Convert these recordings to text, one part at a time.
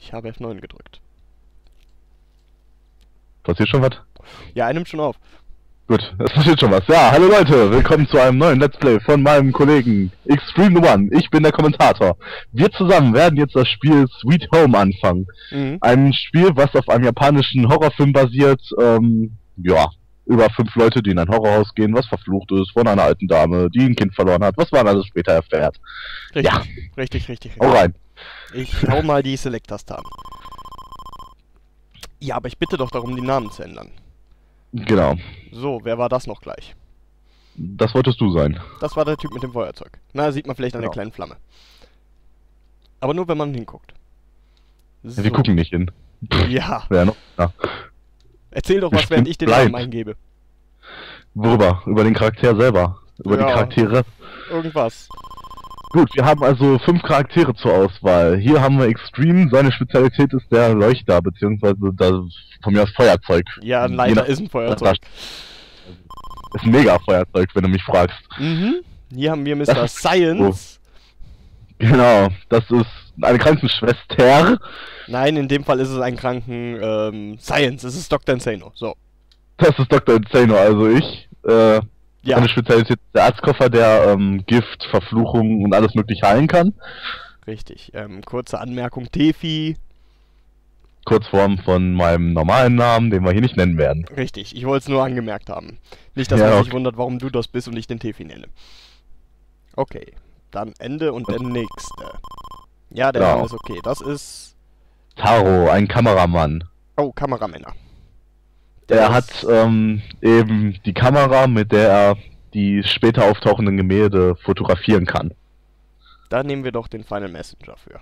Ich habe F9 gedrückt. Passiert schon was? Ja, er nimmt schon auf. Gut, es passiert schon was. Ja, hallo Leute, willkommen zu einem neuen Let's Play von meinem Kollegen Extreme One. Ich bin der Kommentator. Wir zusammen werden jetzt das Spiel Sweet Home anfangen. Ein Spiel, was auf einem japanischen Horrorfilm basiert. Ja, über 5 Leute, die in ein Horrorhaus gehen, was verflucht ist, von einer alten Dame, die ein Kind verloren hat, was man alles später erfährt. Richtig, Ja, richtig. hau rein. Ich hau mal die Select-Taste an. Ja, aber ich bitte doch darum, die Namen zu ändern. Genau, So, wer war das noch gleich? das wolltest du sein. Das war der Typ mit dem Feuerzeug. Na, sieht man vielleicht an der Genau. kleinen Flamme. Aber nur, wenn man hinguckt. So. Ja, wir gucken nicht hin. Ja. Ja, noch. Ja. Erzähl doch Wir was, während ich den blind. Namen eingebe. Worüber? Über den Charakter selber. Über die Ja. Charaktere. Irgendwas. Gut, wir haben also 5 Charaktere zur Auswahl. Hier haben wir Extreme, seine Spezialität ist der Leuchter, beziehungsweise das, von mir aus Feuerzeug. Ja, ein Je Leiter nach- ist ein Feuerzeug. Ist ein Mega-Feuerzeug, wenn du mich fragst. Mhm. Hier haben wir Mr. Das ist- Science. Genau, das ist eine Krankenschwester. Nein, in dem Fall ist es ein Science. Es ist Dr. Insano. So. Das ist Dr. Insano, also ich. Ja. Seine Spezialität ist der Arztkoffer, der Gift, Verfluchung und alles mögliche heilen kann. Richtig. Kurze Anmerkung. Tefi. Kurzform von meinem normalen Namen, den wir hier nicht nennen werden. Richtig. Ich wollte es nur angemerkt haben. Nicht, dass Ja, man sich okay. wundert, warum du das bist und ich den Tefi nenne. Okay. Dann Ende und der nächste. Ja, der Genau. Name ist okay. Das ist... Taro, ein Kameramann. Oh, Kameramänner. Er ist- hat eben die Kamera, mit der er die später auftauchenden Gemälde fotografieren kann. Da nehmen wir doch den Final Messenger für.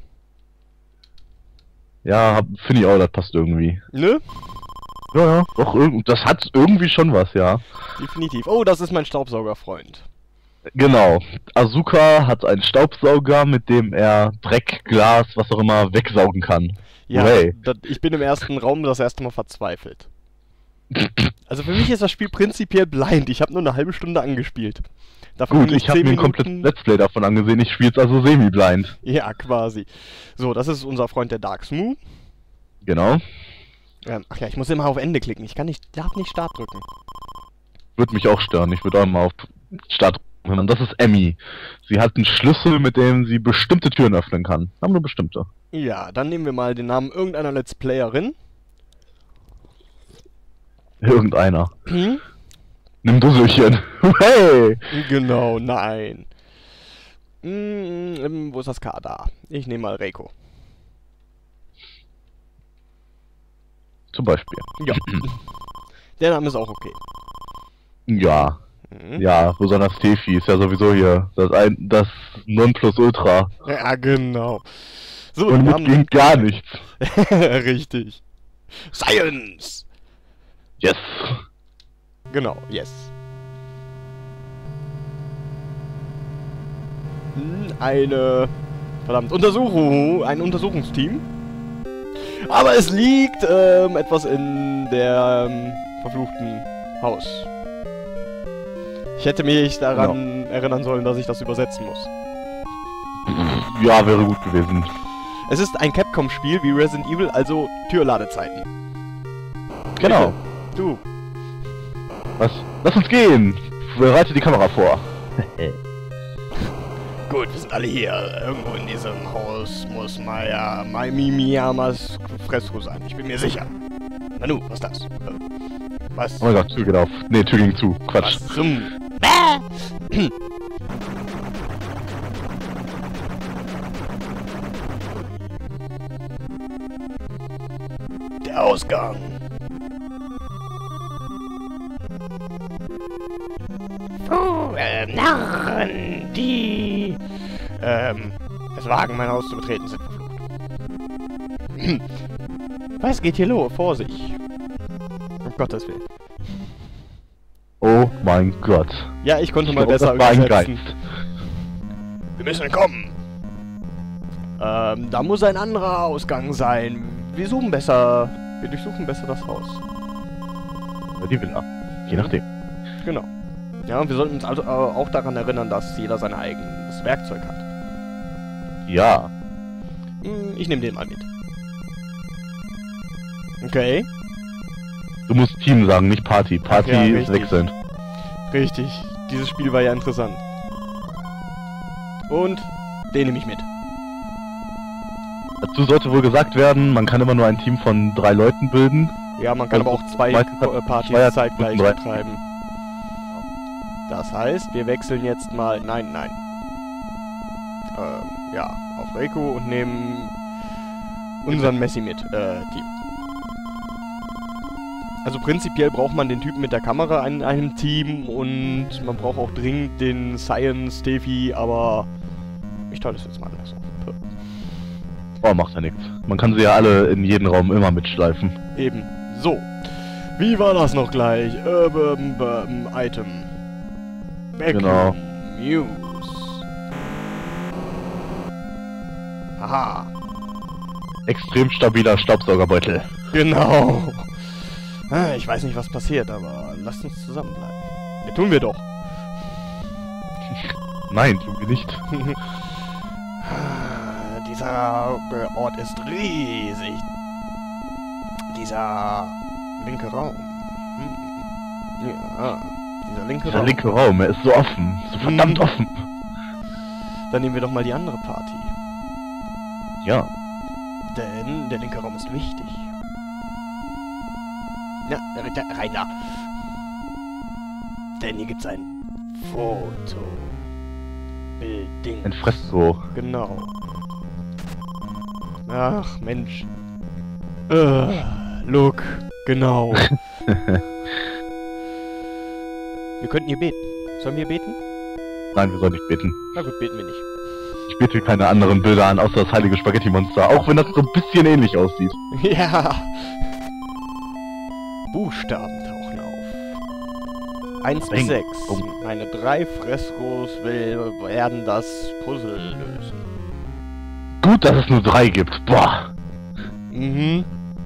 Ja, finde ich auch, das passt irgendwie. Ne? Ja, doch, das hat irgendwie schon was, ja. Definitiv. Oh, das ist mein Staubsaugerfreund. Genau. Asuka hat einen Staubsauger, mit dem er Dreck, Glas, was auch immer wegsaugen kann. Ja, Hooray. ich bin im ersten Raum das erste Mal verzweifelt. Also für mich ist das Spiel prinzipiell blind. Ich habe nur eine halbe Stunde angespielt. Davon Gut, bin ich habe 10 mir ein komplettes Let's Play davon angesehen, ich spiele es also semi-blind. Ja, quasi. So, das ist unser Freund der Dark Smooth. Genau. Ach ja, ich muss immer auf Ende klicken. Darf nicht Start drücken. Würde mich auch stören, ich würde auch mal auf Start drücken. Und das ist Emmy. Sie hat einen Schlüssel, mit dem sie bestimmte Türen öffnen kann. Aber nur bestimmte. Ja, dann nehmen wir mal den Namen irgendeiner Let's Playerin. Irgendeiner. Hm? Nimm Dusselchen. Hey! Genau, nein. Wo ist das K? Da. Ich nehme mal Reiko. Zum Beispiel. Ja. Der Name ist auch okay. Ja. Mhm. Ja, besonders Tefi ist ja sowieso hier das Nonplusultra. Ja, genau. So, Und die mit Namen ging sind- gar nichts. Richtig. Science! Yes. Genau, yes. Verdammt, ein Untersuchungsteam. Aber es liegt etwas in der verfluchten Haus. Ich hätte mich daran erinnern sollen, dass ich das übersetzen muss. Ja, wäre gut gewesen. Es ist ein Capcom-Spiel wie Resident Evil, also Türladezeiten. Genau. Du. Was? Lass uns gehen. Bereite die Kamera vor. Gut, wir sind alle hier. Irgendwo in diesem Haus muss Miyamas Fressruhe sein. Ich bin mir sicher. Nanu, was ist das? Was? Oh mein Gott, Tür geht auf. Nee, Tür ging zu. Quatsch. Was zum... Der Ausgang. Oh, Narren, die... es wagen, mein Haus zu betreten, sind verflucht. Was geht hier los? Vorsicht. Um Gottes Willen. Oh mein Gott. Ja, ich konnte Ich mal glaub, besser das war ein übersetzen. Geist. Wir müssen kommen. Da muss ein anderer Ausgang sein. Wir durchsuchen besser das Haus. Die Villa. Je nachdem. Genau. Ja, und wir sollten uns also auch daran erinnern, dass jeder sein eigenes Werkzeug hat. Ja. Ich nehme den mal mit. Okay. Du musst Team sagen, nicht Party. Party Ja, ist wechselnd. Richtig. Dieses Spiel war ja interessant. Und den nehme ich mit. Dazu sollte wohl gesagt werden, man kann immer nur ein Team von 3 Leuten bilden. Ja, man kann aber auch zwei Partys zeitgleich betreiben. Das heißt, wir wechseln jetzt mal... Nein. Ja, auf Reiko und nehmen unseren Messi mit, Team. Also prinzipiell braucht man den Typen mit der Kamera in einem Team und man braucht auch dringend den Science Steffi, aber ich teile das jetzt mal anders auf. Oh, macht ja nichts. Man kann sie ja alle in jeden Raum immer mitschleifen. Eben. So. Wie war das noch gleich? Item. Vacuum. Genau. Muse. Aha. Extrem stabiler Staubsaugerbeutel. Genau. Ich weiß nicht, was passiert, aber lasst uns zusammenbleiben. Ja, tun wir doch. Nein, tun wir nicht. Dieser Ort ist riesig. Dieser linke Raum. Ja, dieser linke Raum, er ist so offen. So verdammt offen. Dann nehmen wir doch mal die andere Party. Ja. Denn der linke Raum ist wichtig. Ja, rein da. Denn hier gibt's ein Foto. Bildding. Ein Fresko. Genau. Ach, Mensch. Look. Genau. Wir könnten hier beten. Sollen wir beten? Nein, wir sollen nicht beten. Na gut, beten wir nicht. Ich bete keine anderen Bilder an, außer das heilige Spaghetti-Monster. Auch wenn das so ein bisschen ähnlich aussieht. Ja. Buchstaben tauchen auf. 1 bis 6. Meine 3 Freskos werden das Puzzle lösen. Gut, dass es nur 3 gibt. Boah. Mhm.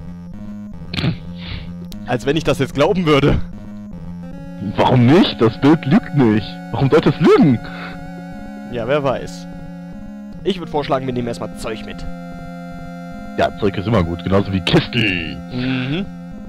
Als wenn ich das jetzt glauben würde. Warum nicht? Das Bild lügt nicht. Warum sollte es lügen? Ja, wer weiß. Ich würde vorschlagen, wir nehmen erstmal Zeug mit. Ja, Zeug ist immer gut. Genauso wie Kisten. Mhm.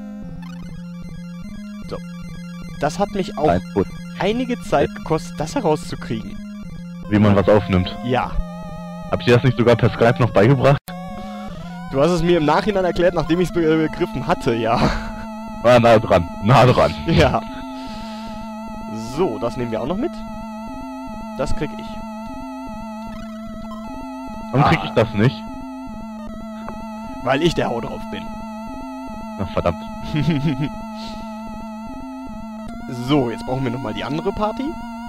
So. Das hat mich auch einige Zeit gekostet, das herauszukriegen. Wie man was aufnimmt. Ja. Habt ihr das nicht sogar per Skype noch beigebracht? Du hast es mir im Nachhinein erklärt, nachdem ich es begriffen hatte, ja. War nah dran. Nah dran. Ja. So, das nehmen wir auch noch mit. Das krieg ich. Warum krieg ich das nicht? Weil ich der Hau drauf bin. Ach, verdammt. So, jetzt brauchen wir nochmal die andere Party.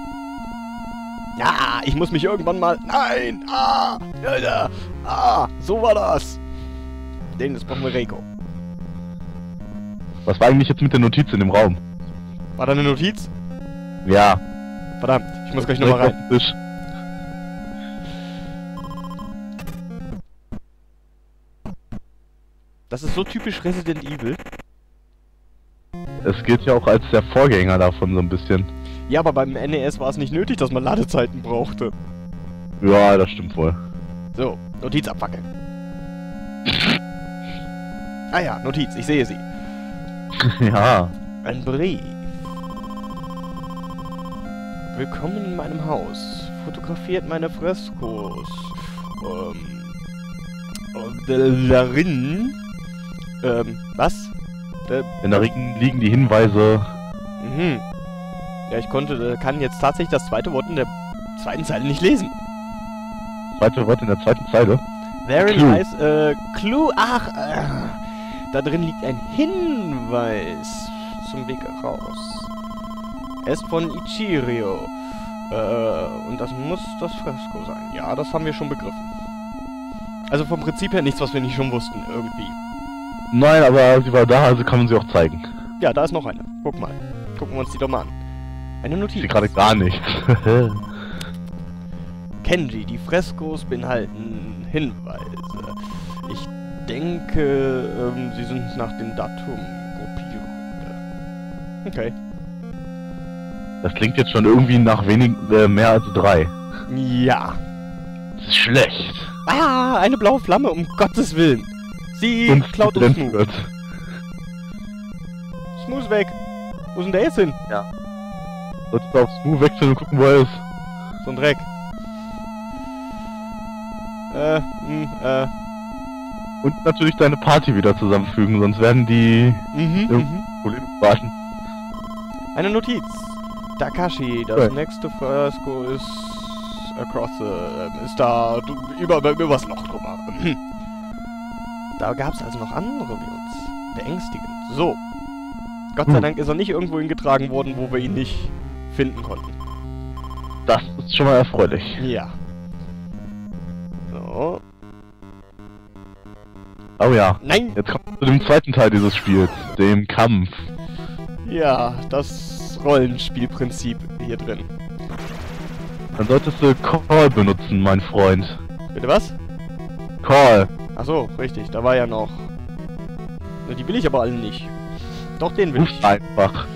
Ja, ich muss mich irgendwann mal... Nein! So war das. Jetzt brauchen wir Reiko. Was war eigentlich jetzt mit der Notiz in dem Raum? War da eine Notiz? Ja. Verdammt, ich muss gleich nochmal rein. Das ist so typisch Resident Evil. Es gilt ja auch als der Vorgänger davon so ein bisschen. Ja, aber beim NES war es nicht nötig, dass man Ladezeiten brauchte. Ja, das stimmt wohl. So, Notiz abfackeln. Ah ja, Notiz, ich sehe sie. Ja. Ein Brief. Willkommen in meinem Haus. Fotografiert meine Freskos. Darin... was? Darin liegen die Hinweise... Mhm. Ja, ich kann jetzt tatsächlich das zweite Wort in der zweiten Zeile nicht lesen. Zweite Wort in der zweiten Zeile? Therein lies, Clue, da drin liegt ein Hinweis zum Weg raus. Er ist von Ichirio. Und das muss das Fresko sein. Ja, das haben wir schon begriffen. Also vom Prinzip her nichts, was wir nicht schon wussten, irgendwie. Nein, aber sie war da, also kann man sie auch zeigen. Ja, da ist noch eine. Guck mal. Gucken wir uns die doch mal an. Eine Notiz. Sie gerade gar nicht. Kenji, die Freskos beinhalten Hinweise. Ich denke, sie sind nach dem Datum gruppiert. Okay. Das klingt jetzt schon irgendwie nach mehr als 3. Ja. Das ist schlecht. Ah, eine blaue Flamme, um Gottes Willen. Sie klaut uns Mut. ist weg. Wo ist denn der jetzt hin? Ja. Solltest du auf Stu wechseln und gucken, wo er ist. So ein Dreck. Und natürlich deine Party wieder zusammenfügen, sonst werden die Probleme warten. Eine Notiz. Takashi, das nächste Fresko ist across the... ist da übers Loch drüber. Da gab es also noch andere wie uns. Beängstigend. So. Gott sei Dank ist er nicht irgendwo hingetragen worden, wo wir ihn nicht finden konnten. Das ist schon mal erfreulich. Ja. So. Oh ja. Nein! Jetzt kommt zu dem zweiten Teil dieses Spiels, dem Kampf. Ja, das Rollenspielprinzip hier drin. Dann solltest du Call benutzen, mein Freund. Bitte was? Call. Achso, richtig, da war ja noch... Na, die will ich aber alle nicht. Doch, den will Ruf ich. einfach.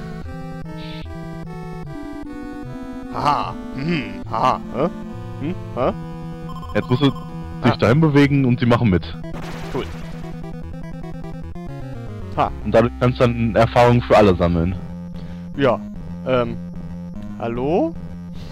Haha. Haha. Hä? Hä? Jetzt musst du dich dahin bewegen und sie machen mit. Cool. Ha. Und dadurch kannst du dann Erfahrungen für alle sammeln. Ja. Hallo?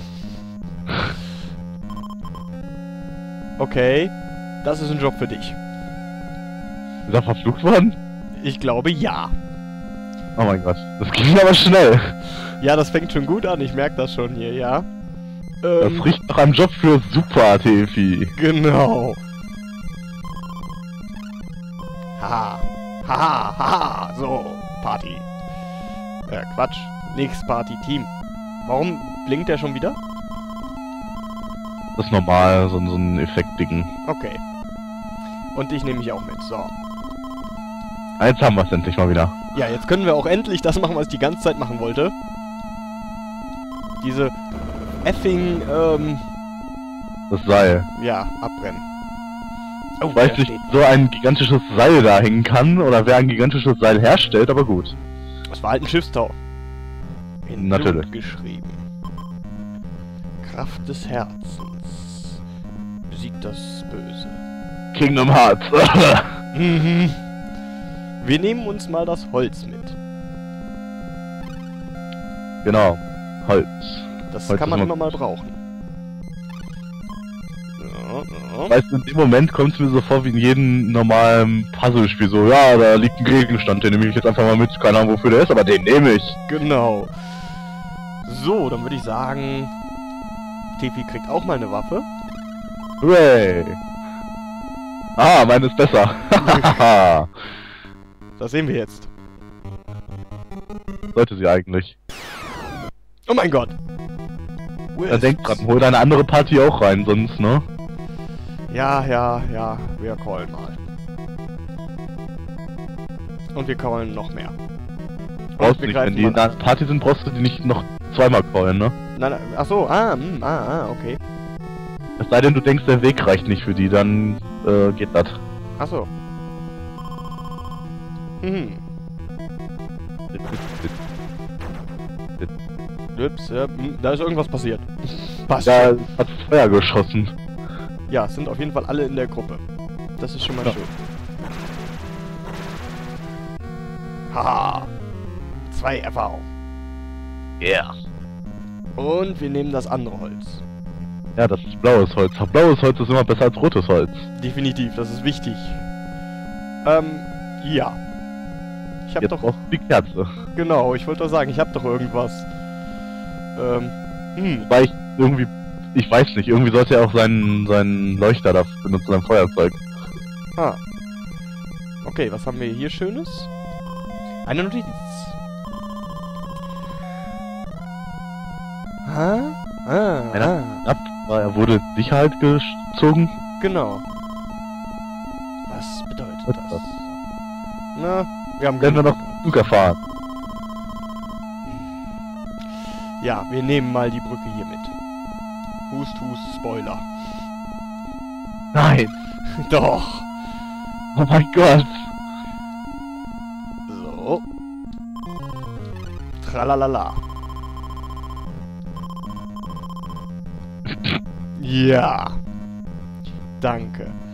Okay. Das ist ein Job für dich. Ist er verflucht worden? Ich glaube, ja. Oh mein Gott. Das ging aber schnell. Ja, das fängt schon gut an. Ich merke das schon hier, ja. Das riecht nach einem Job für Super Tefi. Genau. Haha. Haha. Haha. So. Party. Quatsch. Nix Party. Team. Warum blinkt der schon wieder? Das ist normal, so ein Effekt-Ding. Okay. Und ich nehme mich auch mit. So. Jetzt haben wir es endlich mal wieder. Ja, jetzt können wir auch endlich das machen, was ich die ganze Zeit machen wollte. Diese effing, Das Seil. ja, abbrennen. Oh, Ich weiß nicht, so ein gigantisches Seil da hängen kann, oder wer ein gigantisches Seil herstellt, aber gut. Das war halt ein Schiffstau. In Natürlich. Blut geschrieben. Kraft des Herzens. Besiegt das Böse. Kingdom Hearts. Mhm. Wir nehmen uns mal das Holz mit. Genau. Holz. Das Holz kann man ist immer mal brauchen. Ja. Weißt du, in dem Moment kommt es mir so vor wie in jedem normalen Puzzlespiel. So, ja, da liegt ein Gegenstand, den nehme ich jetzt einfach mal mit. Keine Ahnung, wofür der ist, aber den nehme ich. Genau. So, dann würde ich sagen, Tefi kriegt auch mal eine Waffe. Hooray. Ah, meine ist besser. Das sehen wir jetzt. Sollte sie eigentlich. Oh mein Gott! Ja, denk dran, hol deine andere Party auch rein, sonst, ne? Ja, wir callen mal. Und wir callen noch mehr. Brauchst du nicht, wenn die in der Party sind, brauchst du die nicht noch zweimal callen, ne? Nein, ach so, okay. Es sei denn, du denkst, der Weg reicht nicht für die, dann geht das. Ach so. Ups, da ist irgendwas passiert. Passt. Da hat Feuer geschossen. Ja, es sind auf jeden Fall alle in der Gruppe. Das ist schon mal schön. Haha. 2 Erfahrung. Yeah. Und wir nehmen das andere Holz. Ja, das ist blaues Holz. Blaues Holz ist immer besser als rotes Holz. Definitiv, das ist wichtig. Ja. Ich hab Jetzt doch... brauchst du die Kerze. Genau, ich wollte doch sagen, ich hab doch irgendwas. Weil ich irgendwie... Ich weiß nicht, irgendwie sollte er auch seinen Leuchter da benutzen, sein Feuerzeug. Ah. Okay, was haben wir hier Schönes? Eine Notiz. Er wurde in Sicherheit gezogen. Genau. Was bedeutet das? Na, wir haben Werden wir noch genug erfahren. Ja, wir nehmen mal die Brücke hier mit. Hust, Spoiler. Nein! Doch! Oh mein Gott! So. Tralalala. Ja. Danke.